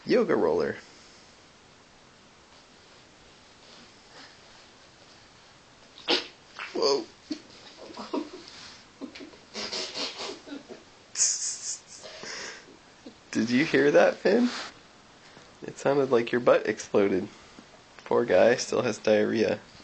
yoga roller. Whoa. Did you hear that, Finn? It sounded like your butt exploded. Poor guy still has diarrhea.